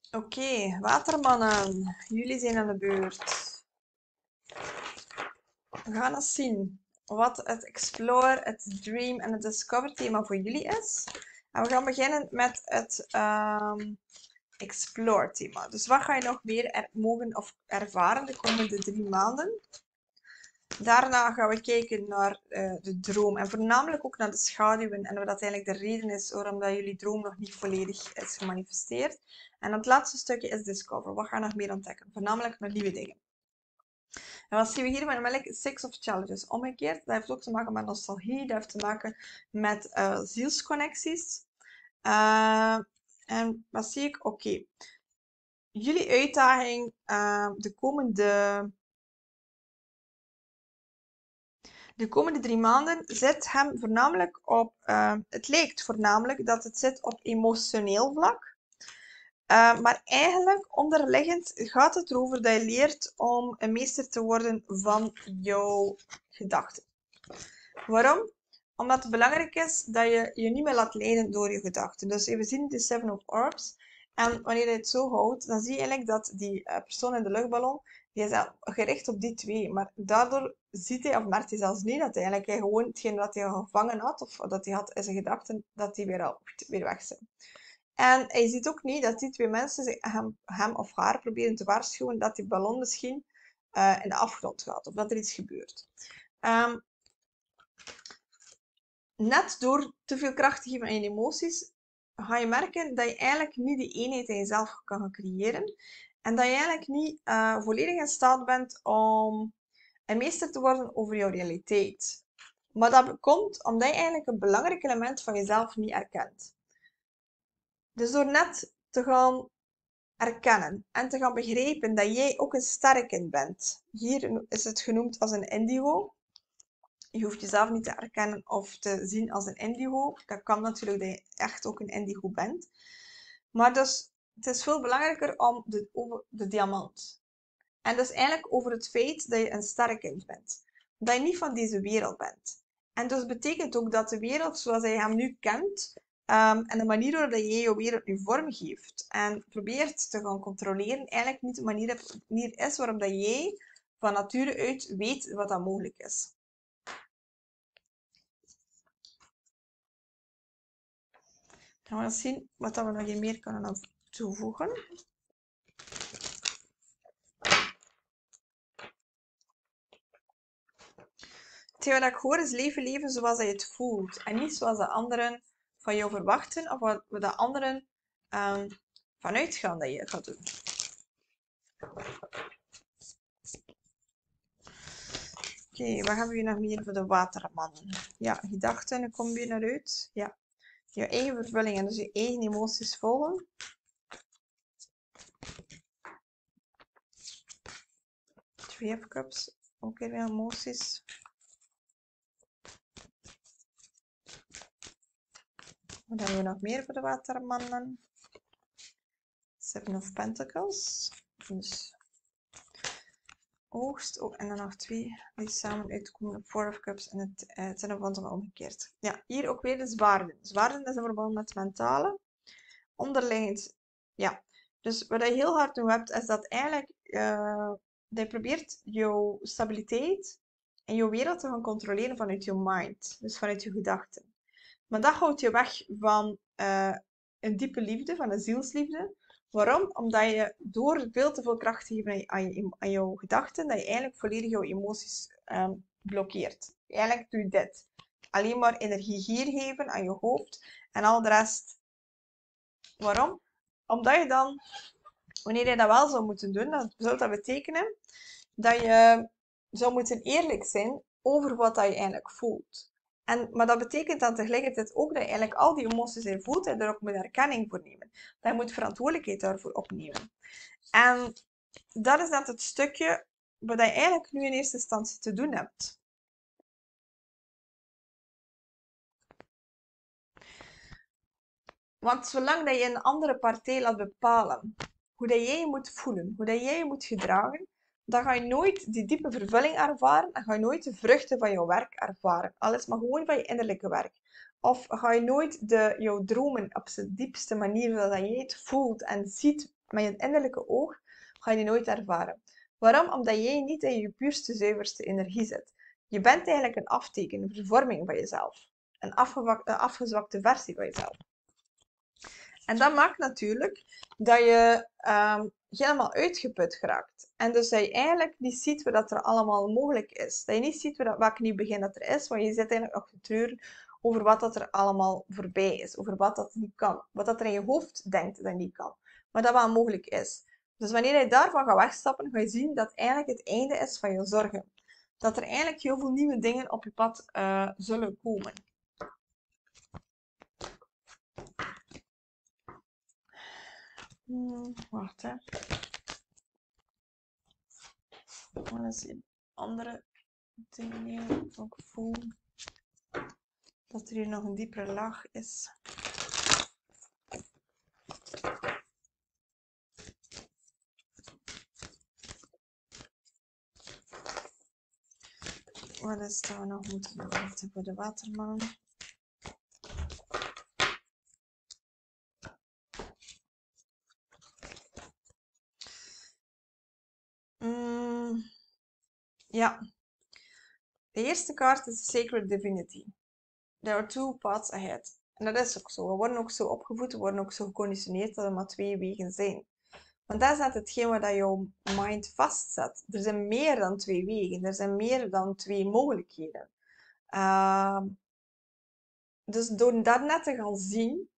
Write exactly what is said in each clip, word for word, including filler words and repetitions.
Oké, okay, watermannen, jullie zijn aan de beurt. We gaan eens zien wat het Explore, het Dream en het Discover thema voor jullie is. En we gaan beginnen met het um, Explore thema. Dus wat ga je nog meer er mogen of ervaren de komende drie maanden? Daarna gaan we kijken naar uh, de droom en voornamelijk ook naar de schaduwen en wat dat eigenlijk de reden is waarom dat jullie droom nog niet volledig is gemanifesteerd. En het laatste stukje is Discover. Wat gaan we nog meer ontdekken? Voornamelijk naar nieuwe dingen. En wat zien we hier met Melk? Six of Challenges. Omgekeerd, dat heeft ook te maken met nostalgie, dat heeft te maken met uh, zielsconnecties. Uh, en wat zie ik? Oké. Okay. Jullie uitdaging uh, de komende... De komende drie maanden zit hem voornamelijk op... Uh, het lijkt voornamelijk dat het zit op emotioneel vlak. Uh, maar eigenlijk onderliggend gaat het erover dat je leert om een meester te worden van jouw gedachten. Waarom? Omdat het belangrijk is dat je je niet meer laat leiden door je gedachten. Dus we zien de Seven of Orbs. En wanneer je het zo houdt, dan zie je eigenlijk dat die persoon in de luchtballon, die is gericht op die twee. Maar daardoor ziet hij, of merkt hij zelfs niet, dat hij eigenlijk gewoon hetgeen wat hij gevangen had, of dat hij had in zijn gedachten, dat die weer, al, weer weg zijn. En hij ziet ook niet dat die twee mensen hem, hem of haar proberen te waarschuwen dat die ballon misschien uh, in de afgrond gaat, of dat er iets gebeurt. Um, net door te veel kracht te geven aan je emoties, ga je merken dat je eigenlijk niet die eenheid in jezelf kan gaan creëren. En dat je eigenlijk niet uh, volledig in staat bent om een meester te worden over jouw realiteit. Maar dat komt omdat je eigenlijk een belangrijk element van jezelf niet erkent. Dus door net te gaan erkennen en te gaan begrijpen dat jij ook een sterke bent. Hier is het genoemd als een indigo. Je hoeft jezelf niet te erkennen of te zien als een indigo. Dat kan natuurlijk dat je echt ook een indigo bent. Maar dus, het is veel belangrijker om de, over de diamant. En dat is eigenlijk over het feit dat je een sterrenkind bent. Dat je niet van deze wereld bent. En dus betekent ook dat de wereld zoals je hem nu kent, um, en de manier waarop je je wereld nu vormgeeft en probeert te gaan controleren, eigenlijk niet de manier, manier is waarop dat jij van nature uit weet wat dat mogelijk is. Dan gaan we eens zien wat we nog meer kunnen toevoegen. Hetgeen wat ik hoor is leven leven zoals je het voelt. En niet zoals de anderen van jou verwachten of wat de anderen um, vanuit gaan dat je gaat doen. Oké, okay, wat hebben we nog meer voor de watermannen? Ja, gedachten, ik kom weer naar uit. Ja, je eigen vervulling en dus je eigen emoties volgen. Three of Cups, ook weer emoties. Wat hebben we nog meer voor de watermannen? Seven of Pentacles. Dus oogst. Oh, en dan nog twee die samen uitkomen op Four of Cups en het, uh, het zijn op van omgekeerd. Ja, hier ook weer de zwaarden. Zwaarden is in verband met het mentale. Onderliggend, ja. Dus wat je heel hard nu hebt, is dat eigenlijk uh, dat je probeert jouw stabiliteit en jouw wereld te gaan controleren vanuit je mind. Dus vanuit je gedachten. Maar dat houdt je weg van uh, een diepe liefde, van een zielsliefde. Waarom? Omdat je door veel te veel kracht te geven aan, je, aan jouw gedachten, dat je eigenlijk volledig jouw emoties um, blokkeert. Eigenlijk doe je dit. Alleen maar energie hier geven aan je hoofd en al de rest. Waarom? Omdat je dan, wanneer je dat wel zou moeten doen, dan zou dat betekenen dat je zou moeten eerlijk zijn over wat dat je eigenlijk voelt. En, maar dat betekent dan tegelijkertijd ook dat je eigenlijk al die emoties die je voelt, en daar ook moet erkenning voor nemen. Dat je moet verantwoordelijkheid daarvoor opnemen. En dat is net het stukje wat je eigenlijk nu in eerste instantie te doen hebt. Want zolang dat je een andere partij laat bepalen hoe dat jij je moet voelen, hoe dat jij je moet gedragen, dan ga je nooit die diepe vervulling ervaren en ga je nooit de vruchten van jouw werk ervaren. Alles maar gewoon van je innerlijke werk. Of ga je nooit de, jouw dromen op zijn diepste manier, zodat jij het voelt en ziet met je innerlijke oog ga je die nooit ervaren. Waarom? Omdat jij niet in je puurste, zuiverste energie zit. Je bent eigenlijk een afteken, een vervorming van jezelf. Een afgezwakte versie van jezelf. En dat maakt natuurlijk dat je um, helemaal uitgeput geraakt. En dus dat je eigenlijk niet ziet wat er allemaal mogelijk is. Dat je niet ziet welk nieuw begin dat er is, want je zit eigenlijk nog te treuren over wat dat er allemaal voorbij is. Over wat dat niet kan. Wat dat er in je hoofd denkt dat niet kan. Maar dat wel mogelijk is. Dus wanneer je daarvan gaat wegstappen, ga je zien dat eigenlijk het einde is van je zorgen. Dat er eigenlijk heel veel nieuwe dingen op je pad uh, zullen komen. Hmm, wacht hè. Wat is een andere dingen? Ik voel dat er hier nog een diepere laag is. Wat is dat we nog moeten verwachten voor de waterman? Mm, ja. De eerste kaart is Sacred Divinity. There are two paths ahead. En dat is ook zo. We worden ook zo opgevoed, we worden ook zo geconditioneerd dat er maar twee wegen zijn. Want dat is net hetgeen waar jouw mind vastzet. Er zijn meer dan twee wegen. Er zijn meer dan twee mogelijkheden. Uh, dus door dat net te gaan zien,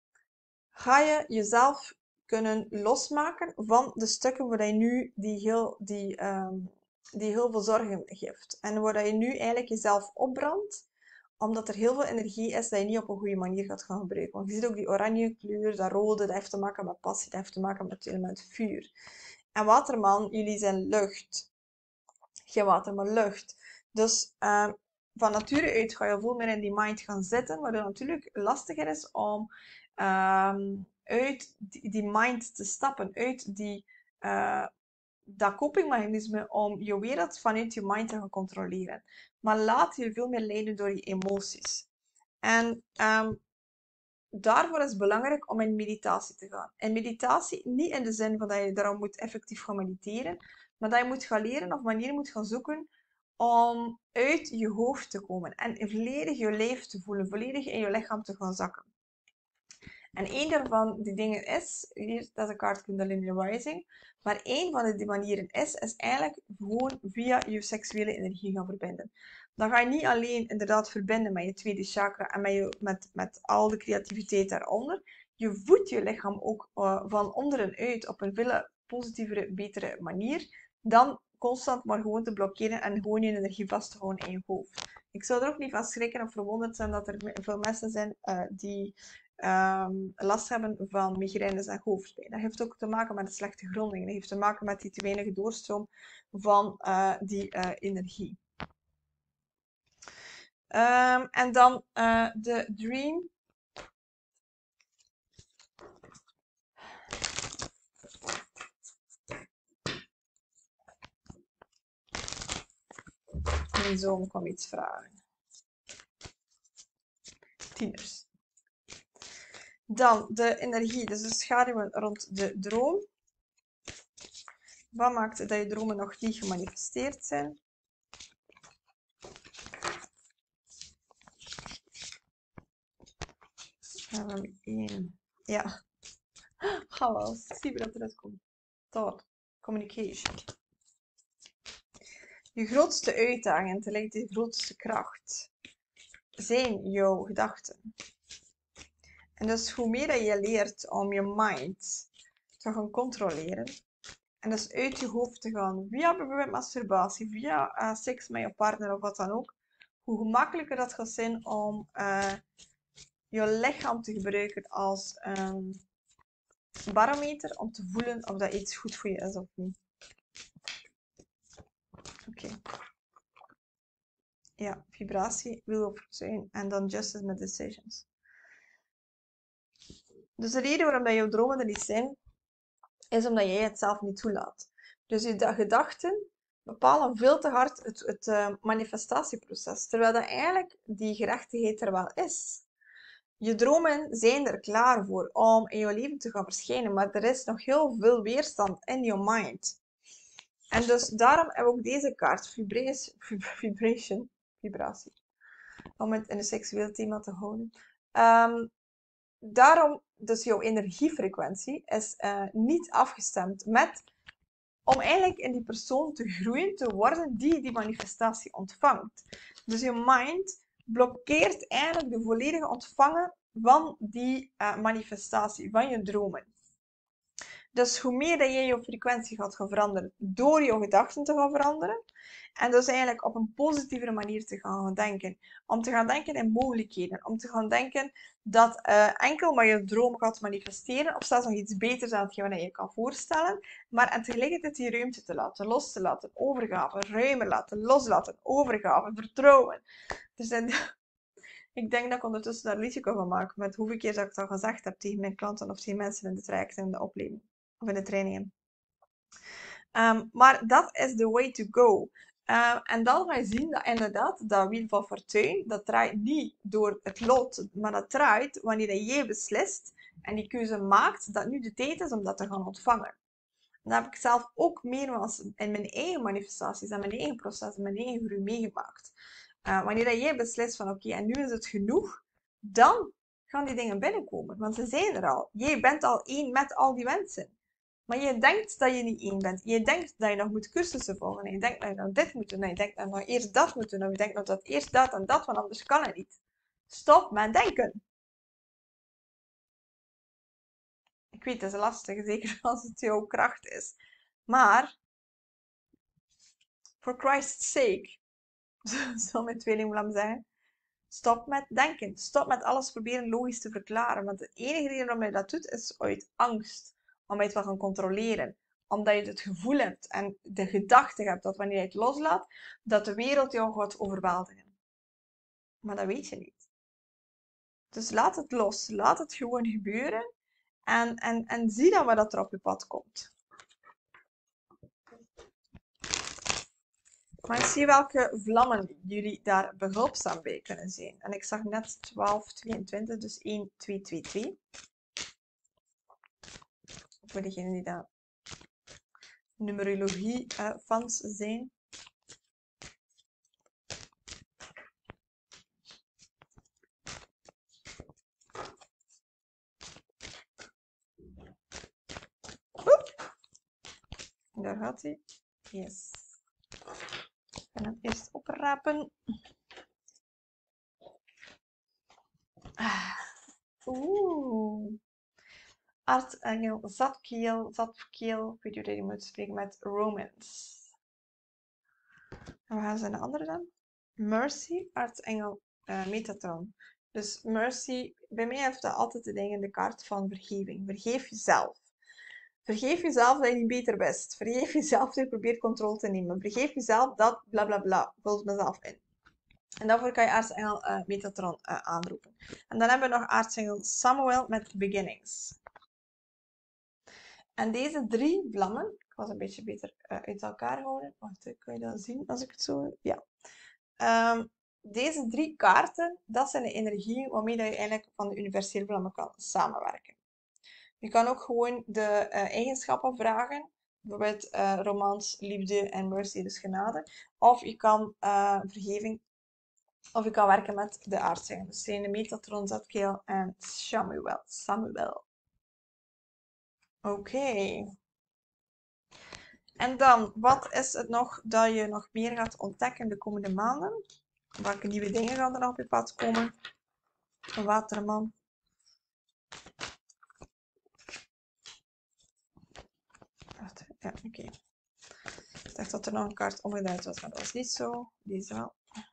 ga je jezelf kunnen losmaken van de stukken waar je nu die heel, die, um, die heel veel zorgen geeft. En waar je nu eigenlijk jezelf opbrandt, omdat er heel veel energie is dat je niet op een goede manier gaat gaan gebruiken. Want je ziet ook die oranje kleur, dat rode, dat heeft te maken met passie, dat heeft te maken met het element vuur. En waterman, jullie zijn lucht. Geen water, maar lucht. Dus uh, van nature uit ga je veel meer in die mind gaan zitten, waardoor het natuurlijk lastiger is om um, uit die, die mind te stappen, uit die, uh, dat copingmechanisme om je wereld vanuit je mind te gaan controleren. Maar laat je veel meer leiden door je emoties. En um, daarvoor is het belangrijk om in meditatie te gaan. En meditatie niet in de zin van dat je daarom moet effectief gaan mediteren, maar dat je moet gaan leren of manieren moet gaan zoeken om uit je hoofd te komen en volledig je lijf te voelen, volledig in je lichaam te gaan zakken. En één daarvan die dingen is, hier, dat is de kaart Kundalini Rising, maar één van die manieren is, is eigenlijk gewoon via je seksuele energie gaan verbinden. Dan ga je niet alleen inderdaad verbinden met je tweede chakra en met, je, met, met al de creativiteit daaronder. Je voedt je lichaam ook uh, van onderuit op een veel positievere, betere manier dan constant maar gewoon te blokkeren en gewoon je energie vast te houden in je hoofd. Ik zou er ook niet van schrikken of verwonderd zijn dat er veel mensen zijn uh, die um, last hebben van migraines en hoofdpijn. Dat heeft ook te maken met de slechte gronding. Dat heeft te maken met die te weinig doorstroom van uh, die uh, energie. Um, en dan uh, de dream. Mijn zoon kwam iets vragen. Tieners. Dan de energie, dus de schaduwen rond de droom. Wat maakt dat je dromen nog niet gemanifesteerd zijn? Dan hebben we één. Ja. Hallo, zie je dat eruit komt. Thought. Communication. Je grootste uitdaging en tegelijk de grootste kracht zijn jouw gedachten. En dus hoe meer dat je leert om je mind te gaan controleren, en dus uit je hoofd te gaan, via bijvoorbeeld masturbatie, via uh, seks met je partner of wat dan ook, hoe gemakkelijker dat gaat zijn om uh, je lichaam te gebruiken als een barometer om te voelen of dat iets goed voor je is of niet. Oké. Okay. Ja, vibratie, wil of zijn en dan justice met decisions. Dus de reden waarom dat jouw dromen er niet zijn, is omdat jij het zelf niet toelaat. Dus je gedachten bepalen veel te hard het, het uh, manifestatieproces, terwijl dat eigenlijk die gerechtigheid er wel is. Je dromen zijn er klaar voor om in jouw leven te gaan verschijnen, maar er is nog heel veel weerstand in your mind. En dus daarom hebben we ook deze kaart, vibration, vibration vibratie, om het in een seksueel thema te houden. Um, daarom, dus jouw energiefrequentie is uh, niet afgestemd met, om eigenlijk in die persoon te groeien, te worden die die manifestatie ontvangt. Dus je mind blokkeert eigenlijk de volledige ontvangen van die uh, manifestatie, van je dromen. Dus hoe meer dat je je frequentie gaat gaan veranderen door je gedachten te gaan veranderen, en dus eigenlijk op een positievere manier te gaan denken. Om te gaan denken in mogelijkheden. Om te gaan denken dat uh, enkel maar je droom gaat manifesteren. Of zelfs nog iets beters aan hetgeen wat je kan voorstellen. Maar en tegelijkertijd die ruimte te laten. Los te laten. Overgave. Ruimen laten. Loslaten. Overgave. Vertrouwen. Dus dan, ik denk dat ik ondertussen daar risico van maak. Met hoeveel keer dat ik dat gezegd heb tegen mijn klanten. Of tegen mensen in de trajecten en de opleiding. Of in de trainingen. Um, maar dat is the way to go. Uh, en dan ga je zien dat inderdaad dat wiel van fortuin, dat draait niet door het lot, maar dat draait wanneer jij beslist en die keuze maakt dat nu de tijd is om dat te gaan ontvangen. Dat heb ik zelf ook meermaals in mijn eigen manifestaties en mijn eigen proces en mijn eigen groei meegemaakt. Uh, wanneer dat jij beslist van oké, okay, en nu is het genoeg, dan gaan die dingen binnenkomen, want ze zijn er al. Jij bent al één met al die wensen. Maar je denkt dat je niet één bent. Je denkt dat je nog moet cursussen volgen. En je denkt dat je nog dit moet doen. En je denkt dat je nog eerst dat moet doen. En je denkt nog dat eerst dat en dat, want anders kan het niet. Stop met denken. Ik weet, het is lastig, zeker als het jouw kracht is. Maar, for Christ's sake, zal mijn tweeling willen zeggen, stop met denken. Stop met alles proberen logisch te verklaren. Want de enige reden waarom je dat doet, is uit angst. Om je het te gaan controleren. Omdat je het gevoel hebt en de gedachte hebt dat wanneer je het loslaat, dat de wereld jou gaat overweldigen. Maar dat weet je niet. Dus laat het los. Laat het gewoon gebeuren. En, en, en zie dan wat er op je pad komt. Maar ik zie welke vlammen jullie daar behulpzaam bij kunnen zijn. En ik zag net twaalf tweeëntwintig, dus één twee twee twee. Voor degenen die daar numerologie-fans uh, zijn. Oep. Daar gaat hij. Yes. En dan eerst oprapen. Ah. Oeh. Aartsengel Zadkiel, Zadkiel, ik weet niet hoe je moet spreken, met Romance. En we gaan ze naar de andere dan. Mercy, aartsengel uh, Metatron. Dus Mercy, bij mij heeft dat altijd de ding in de kaart van vergeving. Vergeef jezelf. Vergeef jezelf dat je niet beter bent. Vergeef jezelf dat je probeert controle te nemen. Vergeef jezelf dat bla bla bla. Vul mezelf in. En daarvoor kan je aartsengel uh, Metatron uh, aanroepen. En dan hebben we nog aartsengel Samuel met Beginnings. En deze drie vlammen, ik was een beetje beter uh, uit elkaar houden. Wacht, kan je dat zien als ik het zo... Ja. Um, deze drie kaarten, dat zijn de energieën waarmee je eigenlijk van de universele vlammen kan samenwerken. Je kan ook gewoon de uh, eigenschappen vragen. Bijvoorbeeld uh, romans, liefde en mercy, dus genade. Of je kan uh, vergeving, of je kan werken met de aartsengel. Dus zijn de Metatron, Zadkiel en Samuel. Samuel. Oké. Okay. En dan, wat is het nog dat je nog meer gaat ontdekken de komende maanden? Welke nieuwe dingen gaan er nog op je pad komen? Een waterman. Ja, oké. Okay. Ik dacht dat er nog een kaart omgedraaid was, maar dat was niet zo. Deze wel.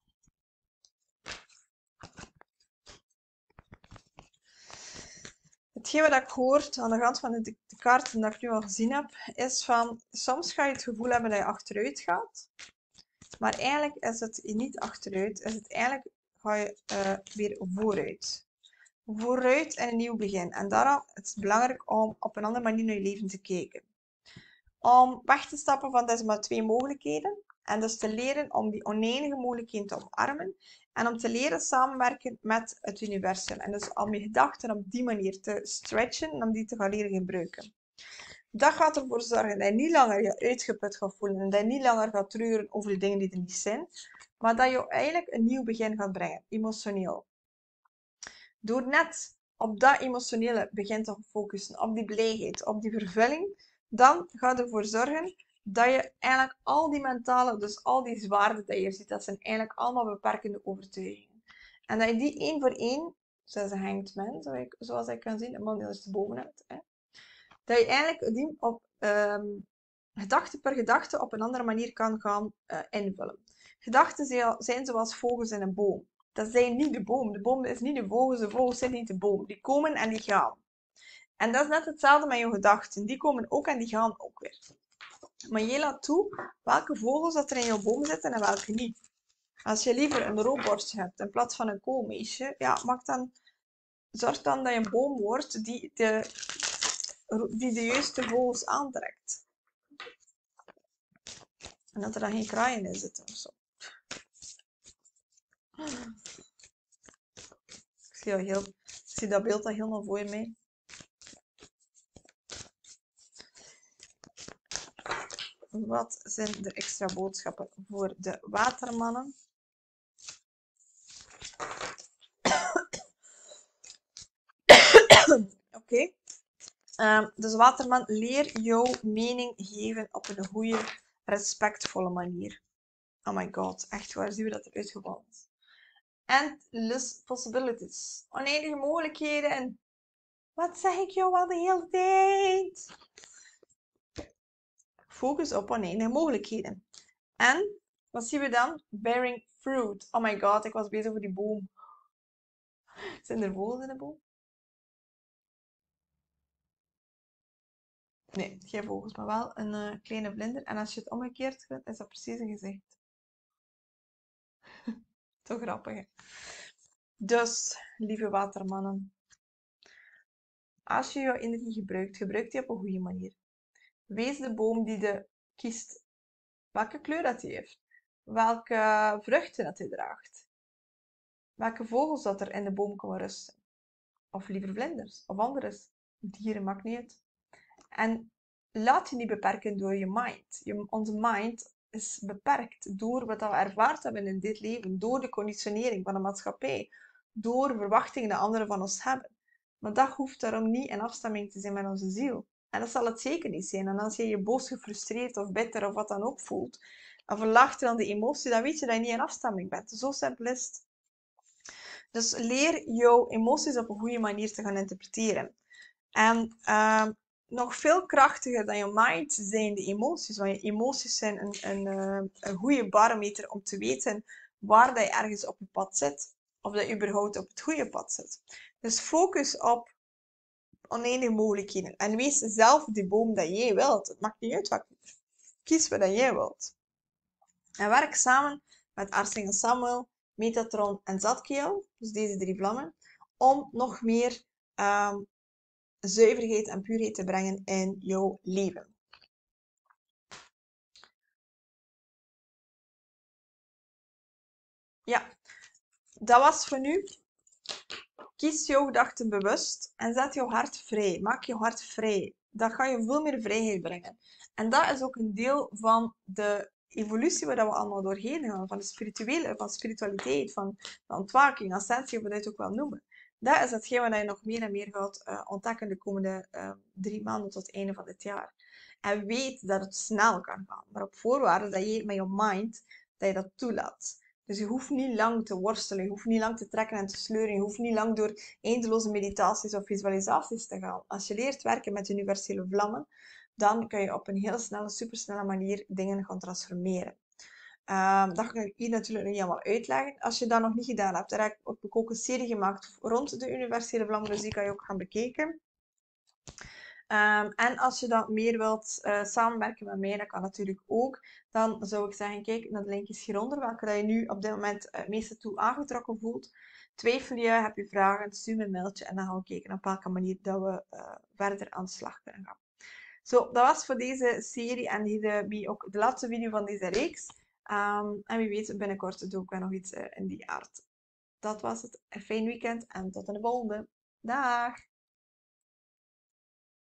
Hetgeen wat ik hoor aan de hand van de, de kaarten die ik nu al gezien heb, is van soms ga je het gevoel hebben dat je achteruit gaat. Maar eigenlijk is het niet achteruit, is het eigenlijk ga je uh, weer vooruit. Vooruit en een nieuw begin. En daarom is het belangrijk om op een andere manier naar je leven te kijken. Om weg te stappen van deze maar twee mogelijkheden En dus te leren om die oneindige mogelijkheden te omarmen. En om te leren samenwerken met het universum. En dus om je gedachten op die manier te stretchen en om die te gaan leren gebruiken. Dat gaat ervoor zorgen dat je niet langer je uitgeput gaat voelen. En dat je niet langer gaat treuren over de dingen die er niet zijn. Maar dat je eigenlijk een nieuw begin gaat brengen, emotioneel. Door net op dat emotionele begint te focussen, op die blijheid, op die vervulling, dan gaat ervoor zorgen dat je eigenlijk al die mentale, dus al die zwaarden die je ziet, dat zijn eigenlijk allemaal beperkende overtuigingen. En dat je die één voor één, zoals een hanged man, zoals ik kan zien, een man die er bovenuit, hè, dat je eigenlijk die op um, gedachte per gedachte op een andere manier kan gaan uh, invullen. Gedachten zijn zoals vogels in een boom. Dat zijn niet de boom. De boom is niet de vogels, de vogels zijn niet de boom. Die komen en die gaan. En dat is net hetzelfde met je gedachten. Die komen ook en die gaan ook weer. Maar je laat toe welke vogels dat er in jouw boom zitten en welke niet. Als je liever een roofborstje hebt in plaats van een koolmeesje, ja, maak dan, zorg dan dat je een boom wordt die de, die de juiste vogels aantrekt. En dat er dan geen kraaien in zitten of zo. Ik zie, al heel, ik zie dat beeld al helemaal voor mij. Wat zijn de extra boodschappen voor de watermannen? Oké. Okay. Um, dus waterman, leer jouw mening geven op een goede, respectvolle manier. Oh my god, echt waar, zien we dat eruit gevallen is. Endless possibilities. Oneindige mogelijkheden. Wat zeg ik jou al de hele tijd? Focus op oneindige mogelijkheden. En, wat zien we dan? Bearing fruit. Oh my god, ik was bezig over die boom. Zijn er vogels in de boom? Nee, geen vogels, maar wel een uh, kleine vlinder. En als je het omgekeerd vindt, is dat precies een gezicht. Toch grappig, hè? Dus, lieve watermannen. Als je jouw energie gebruikt, gebruik die op een goede manier. Wees de boom die de kiest. Welke kleur dat hij heeft. Welke vruchten dat hij draagt. Welke vogels dat er in de boom komen rusten. Of liever vlinders. Of andere dieren, maakt niet uit. En laat je niet beperken door je mind. Je, onze mind is beperkt door wat we ervaard hebben in dit leven. Door de conditionering van de maatschappij. Door verwachtingen die anderen van ons hebben. Maar dat hoeft daarom niet in afstemming te zijn met onze ziel. En dat zal het zeker niet zijn. En als je je boos, gefrustreerd of bitter of wat dan ook voelt, en verlaagt dan de emotie, dan weet je dat je niet in afstemming bent. Zo simpel is het. Dus leer jouw emoties op een goede manier te gaan interpreteren. En uh, nog veel krachtiger dan je mind zijn de emoties. Want je emoties zijn een, een, een goede barometer om te weten waar dat je ergens op je pad zit. Of dat je überhaupt op het goede pad zit. Dus focus op oneindige mogelijkheden. En wees zelf die boom dat jij wilt. Het maakt niet uit wat. Kies wat jij wilt. En werk samen met Archangel Samuel, Metatron en Zadkiel. Dus deze drie vlammen. Om nog meer um, zuiverheid en puurheid te brengen in jouw leven. Ja, dat was voor nu. Kies jouw gedachten bewust en zet jouw hart vrij. Maak je hart vrij. Dat gaat je veel meer vrijheid brengen. En dat is ook een deel van de evolutie waar we allemaal doorheen gaan. Van de spirituele, van spiritualiteit, van de ontwaking, ascensie, hoe we dat ook wel noemen. Dat is hetgeen wat je nog meer en meer gaat uh, ontdekken de komende uh, drie maanden tot het einde van dit jaar. En weet dat het snel kan gaan. Maar op voorwaarde dat je met je mind dat je dat toelaat. Dus je hoeft niet lang te worstelen, je hoeft niet lang te trekken en te sleuren, je hoeft niet lang door eindeloze meditaties of visualisaties te gaan. Als je leert werken met universele vlammen, dan kun je op een heel snelle, supersnelle manier dingen gaan transformeren. Um, dat ga ik hier natuurlijk niet helemaal uitleggen. Als je dat nog niet gedaan hebt, dan heb ik ook een serie gemaakt rond de universele vlammen, dus die kan je ook gaan bekijken. Um, en als je dan meer wilt uh, samenwerken met mij, dat kan natuurlijk ook. Dan zou ik zeggen, kijk naar de linkjes hieronder, welke dat je nu op dit moment uh, het meeste toe aangetrokken voelt. Twijfel je, heb je vragen, stuur me een mailtje en dan gaan we kijken op welke manier dat we uh, verder aan de slag kunnen gaan. Zo, dat was voor deze serie en hier, uh, ook de laatste video van deze reeks. Ehm, en wie weet, binnenkort doe ik wel nog iets eh, in die aard. Dat was het. Een fijn weekend en tot in de volgende. Dag!